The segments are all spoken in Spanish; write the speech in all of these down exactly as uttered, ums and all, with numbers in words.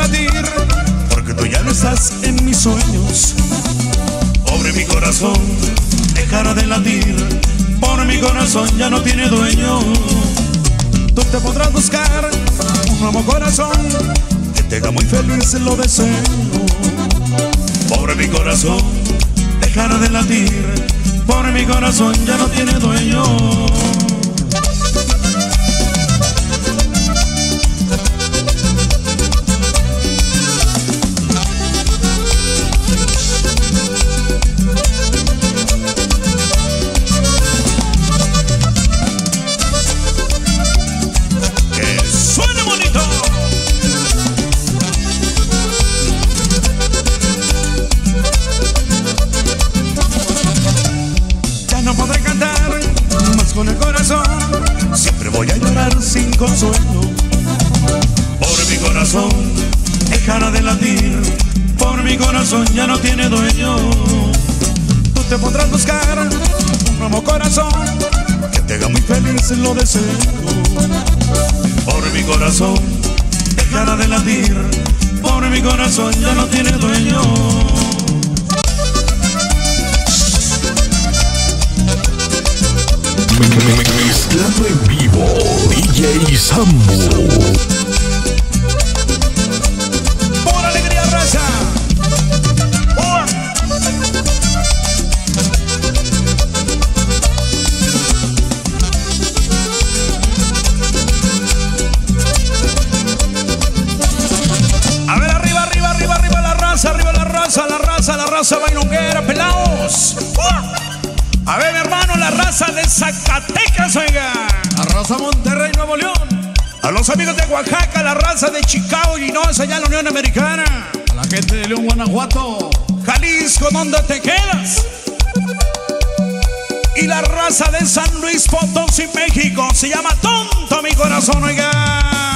latir, porque tú ya no estás en mis sueños. Pobre mi corazón, dejará de latir, por mi corazón ya no tiene dueño. Tú te podrás buscar un nuevo corazón que te haga muy feliz, lo deseo. Pobre mi corazón, dejará de latir, por mi corazón ya no tiene dueño. Con el corazón siempre voy a llorar sin consuelo. Por mi corazón dejará de latir, por mi corazón ya no tiene dueño. Tú te podrás buscar un nuevo corazón que te haga muy feliz, lo deseo. Por mi corazón dejará de latir, por mi corazón ya no tiene dueño. Mezclando en vivo, D J Sambo. ¡Por alegría, raza! ¡Oh! A ver, arriba, arriba, arriba, arriba la raza, arriba la raza, la raza, la raza bailonguera, pelados. ¡Oh! A ver, mi hermano, la raza de Zacatecas, oiga. La raza Monterrey, Nuevo León. A los amigos de Oaxaca, la raza de Chicago, Illinois, allá en la Unión Americana. A la gente de León, Guanajuato. Jalisco, ¿dónde te quedas? Y la raza de San Luis Potosí, México. Se llama Tonto mi corazón, oiga.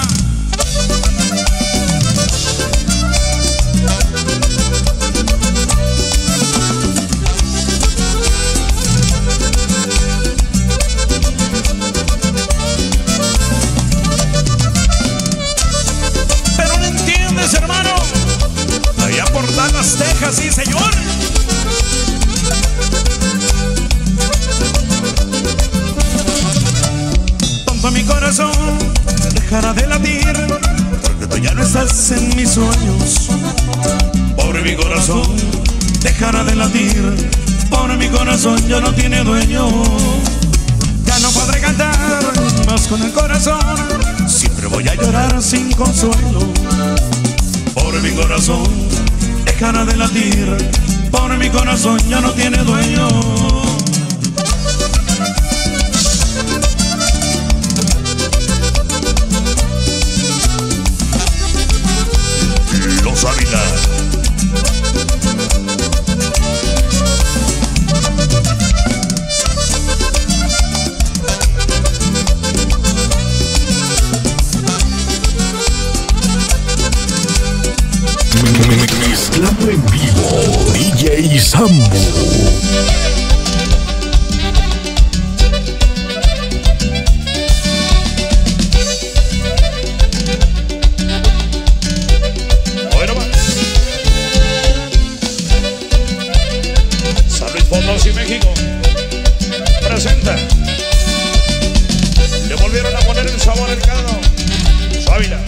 Hermano, allá por Dallas, Texas, sí señor. Tonto mi corazón dejará de latir, porque tú ya no estás en mis sueños. Pobre mi corazón dejará de latir, por mi corazón ya no tiene dueño. Ya no podré cantar más con el corazón, siempre voy a llorar sin consuelo. Por mi corazón dejará de latir, por mi corazón ya no tiene dueño. Los Ávila. Mezclando en vivo, D J Sambo. Bueno, San Luis Potosí, México presenta. Le volvieron a poner el sabor al caldo. Ávila.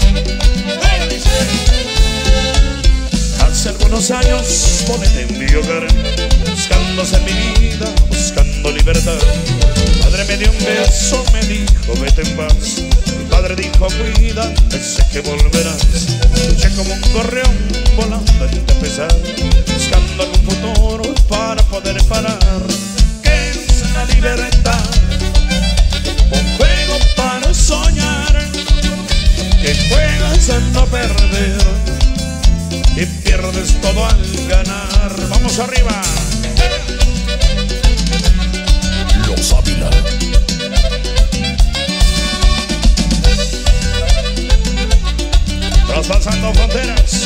Hace algunos años ponete en mi hogar, buscando hacer mi vida, buscando libertad. Mi madre me dio un beso, me dijo vete en paz. Mi padre dijo cuídate, sé que volverás. Luché como un gorrión volando en tempestad, buscando algún futuro para poder parar. ¿Qué es la libertad? Un juego para soñar, que juegas a no perder y pierdes todo al ganar. Vamos arriba. Los Ávila. Traspasando fronteras.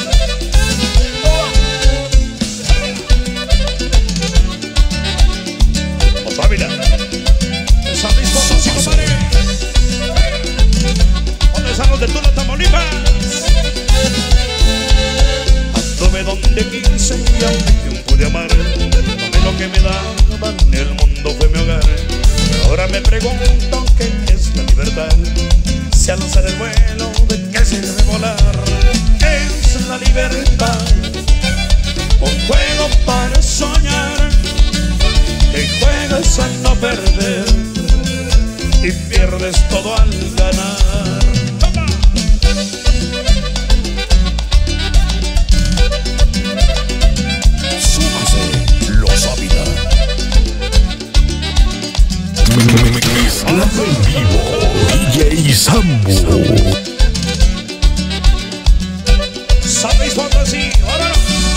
Los Ávila. San Luis Potosí, compadre. ¿Dónde están los de Tula, Tamaulipas? pierdes todo al ganar. ¡Toma! Súmase Los Ávila. Mezclando en vivo D J Sambo. San Luis Potosí, ¡vámonos!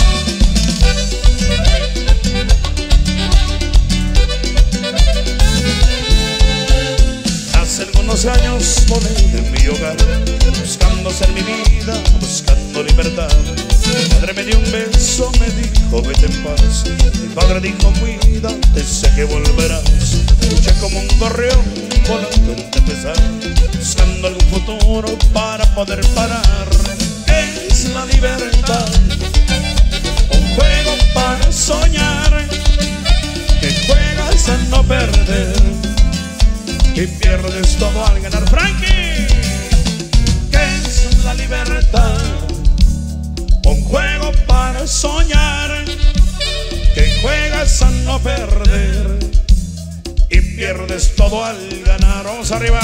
Hace algunos años volé de mi hogar, buscando ser mi vida, buscando libertad. Mi madre me dio un beso, me dijo vete en paz. Mi padre dijo cuídate, sé que volverás. Luché como un gorrión volando en tempestad, buscando algún futuro para poder parar. Es la libertad, un juego para soñar, que juegas a no perder y pierdes todo al ganar. Frankie, ¿qué es la libertad? Un juego para soñar, que juegas a no perder y pierdes todo al ganar. Vamos arriba.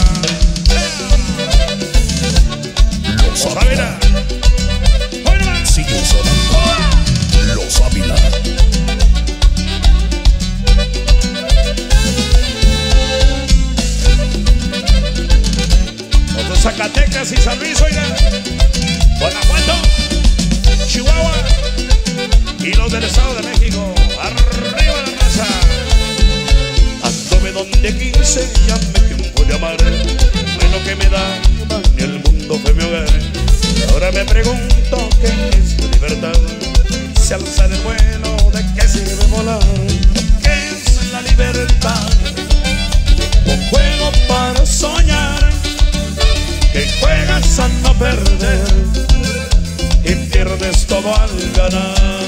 Los Ávila. Sigue sonando Los Ávila. Los de Zacatecas y San Luis, oiga, Guanajuato, Chihuahua y los del Estado de México. Arriba la raza. Anduve donde quise, ya me tiempo de amar. Bueno que me da, ni el mundo fue mi hogar. Ahora me pregunto qué es la libertad. Si alzar el vuelo, ¿de qué sirve volar? ¿Qué es la libertad? Un juego para soñar, que juegas a no perder y pierdes todo al ganar.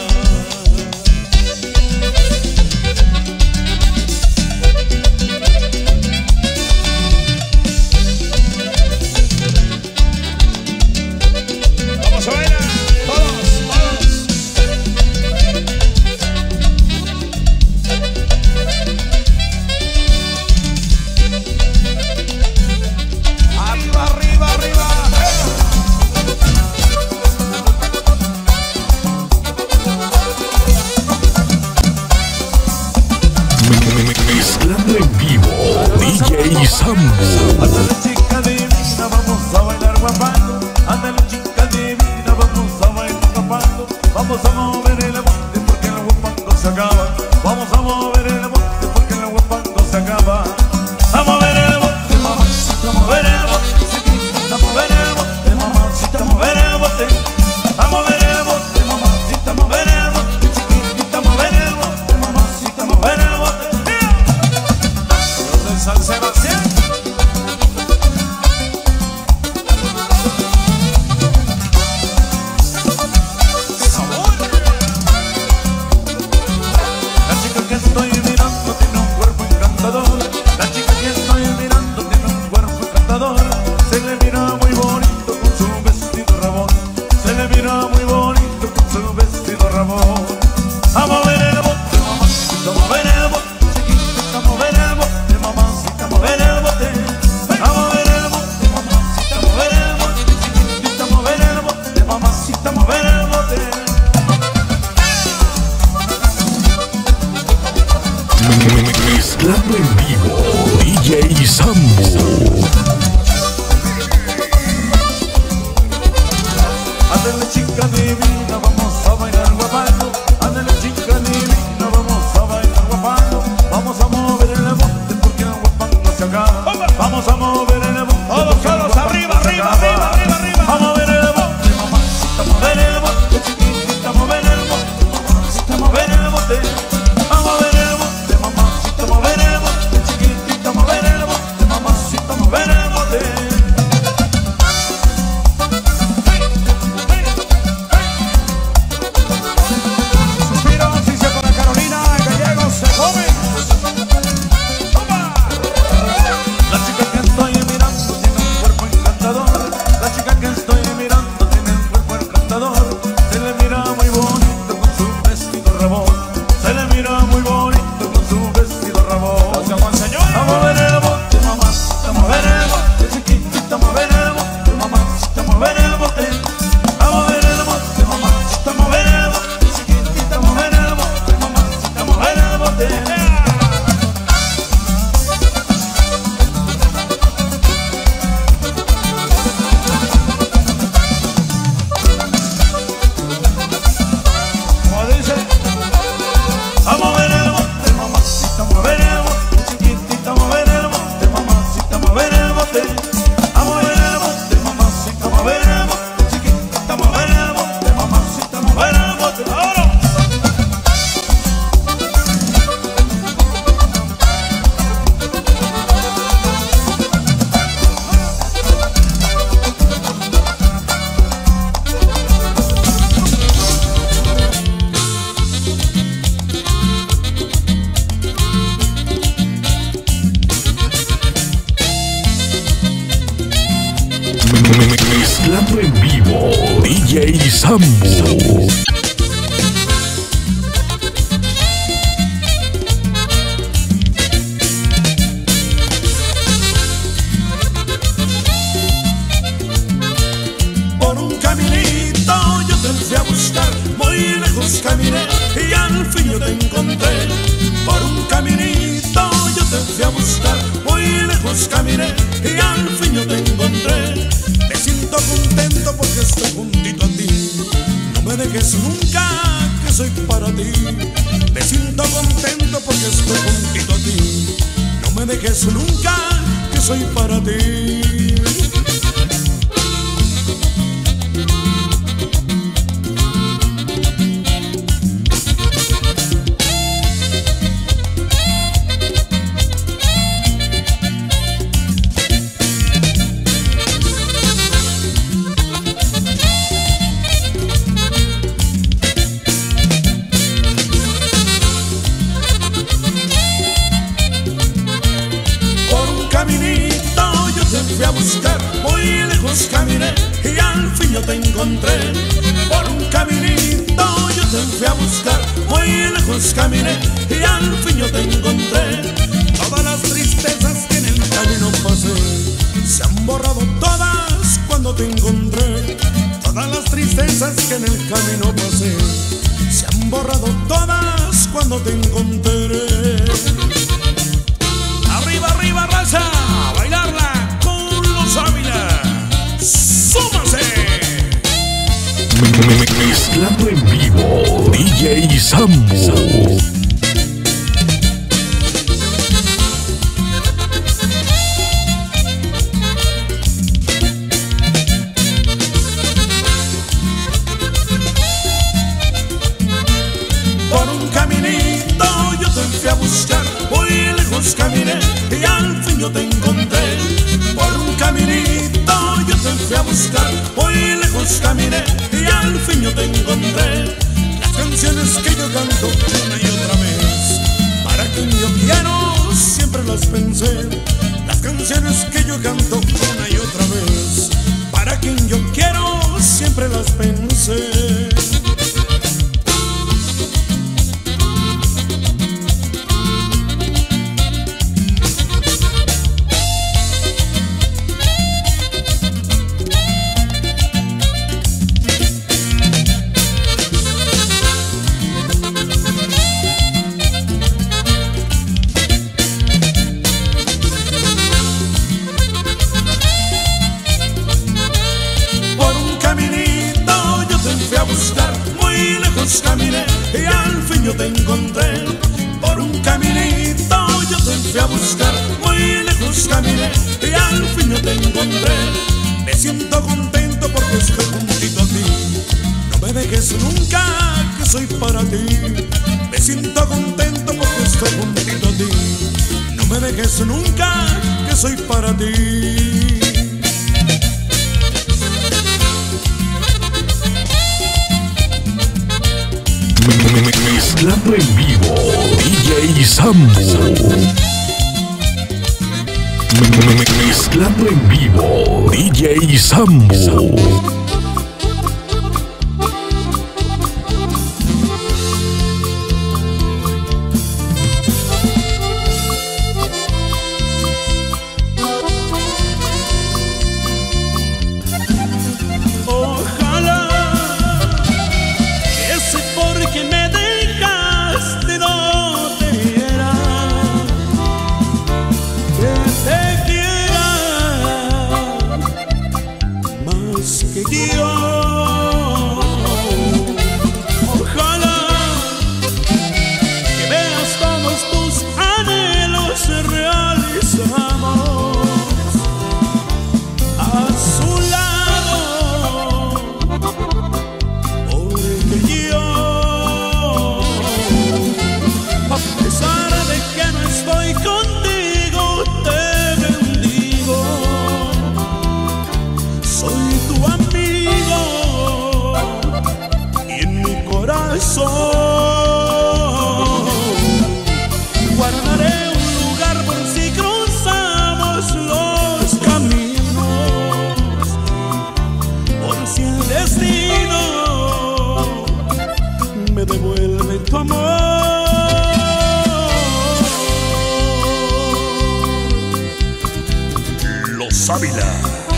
Vamos a bailar, todos, todos. Arriba, arriba, arriba. Mezclando en vivo D J Sambo. Ándale chica divina, vamos a bailar guapando. Ándale chica divina, vamos a bailar guapando. Vamos a mover el bote porque el guapango se acaba. Vamos a mover el bote porque el guapango se acaba. A mover el bote, mamacita, mover el bote. Chiquitita, mover el bote, mamacita, mover el bote. A mover el bote, mamacita, mover el bote. Chiquitita, mover el bote, mamacita, mover el bote. Los de San Sebastián. La chica que estoy mirando tiene un cuerpo encantador. La chica que estoy mirando tiene un cuerpo encantador. Se le mira muy bonito con su vestido rabón. Se le mira muy bonito con su vestido rabón. A mover el bote, mamacita, mover el bote. Chiquitita, mover el bote, mamacita, mover el bote. A mover el bote, mamacita, mover el bote. Chiquitita, mover el bote, mamacita, mover el bote. Mezclando en vivo D J Sambo. Ándale chica divina, vamos a bailar guapando. Ándale chica divina, vamos a bailar guapando. Vamos a mover el bote porque el guapango se acaba. Vamos a mover el bote. Todos, todos, arriba, arriba, arriba, arriba, arriba. A mover el bote, mamacita, mover el bote. Chiquitita, mover el bote, mamacita, mover el bote. A mover el bote, mamacita, mover el bote. Chiquitita, mover el bote, mamacita, mover el bote. Sambo. Por un caminito yo te fui a buscar, muy lejos caminé y al fin yo te encontré. Por un caminito yo te fui a buscar, muy lejos caminé y al fin yo te encontré. Me siento contento porque estoy juntito a ti, no me dejes nunca que soy para ti. Me siento contento porque estoy juntito a ti, no me dejes nunca que soy para ti. Fui a buscar, muy lejos caminé y al fin yo te encontré. Por un caminito yo te fui a buscar, muy lejos caminé y al fin yo te encontré. Todas las tristezas que en el camino pasé se han borrado todas cuando te encontré. Todas las tristezas que en el camino pasé se han borrado todas cuando te encontré. Arriba, arriba, raza, bailarla. Ávila, ¡súmase! Mezclando en vivo, D J Sambo. Por un caminito yo te fui a buscar, muy lejos caminé y al fin yo te encontré. Por un caminito yo te fui a buscar, muy lejos caminé y al fin yo te encontré. Las canciones que yo canto una y otra vez, para quien yo quiero siempre las pensé. Las canciones que yo canto una y otra vez, para quien yo quiero siempre las pensé. Muy lejos caminé y al fin yo te encontré. Por un caminito yo te fui a buscar, muy lejos caminé y al fin yo te encontré. Me siento contento porque estoy juntito a ti, no me dejes nunca que soy para ti. Me siento contento porque estoy juntito a ti, no me dejes nunca que soy para ti. Mezclando en vivo, D J Sambo. Mezclando en vivo, D J Sambo. Que Baila.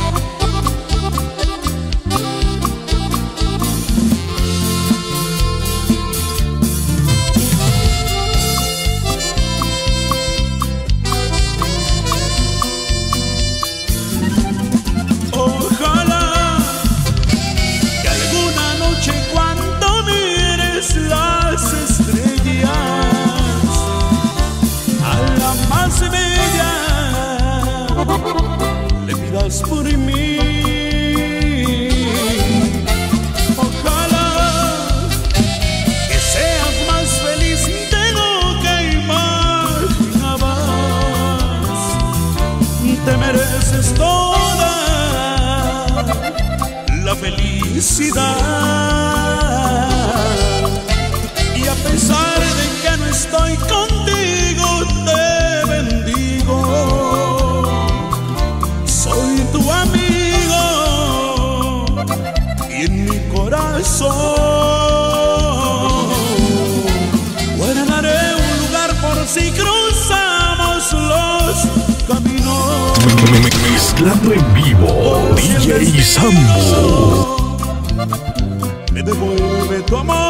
Ojalá que alguna noche cuando mires las estrellas a la más bella le pidas por mí. Ojalá que seas más feliz de lo que imaginabas. Te mereces toda la felicidad, y a pesar de que no estoy contigo, te bendigo. Soy tu amigo y en mi corazón guardaré un lugar por si cruzamos los caminos. Mezclando en vivo, D J Sambo. Me devuelve tu amor.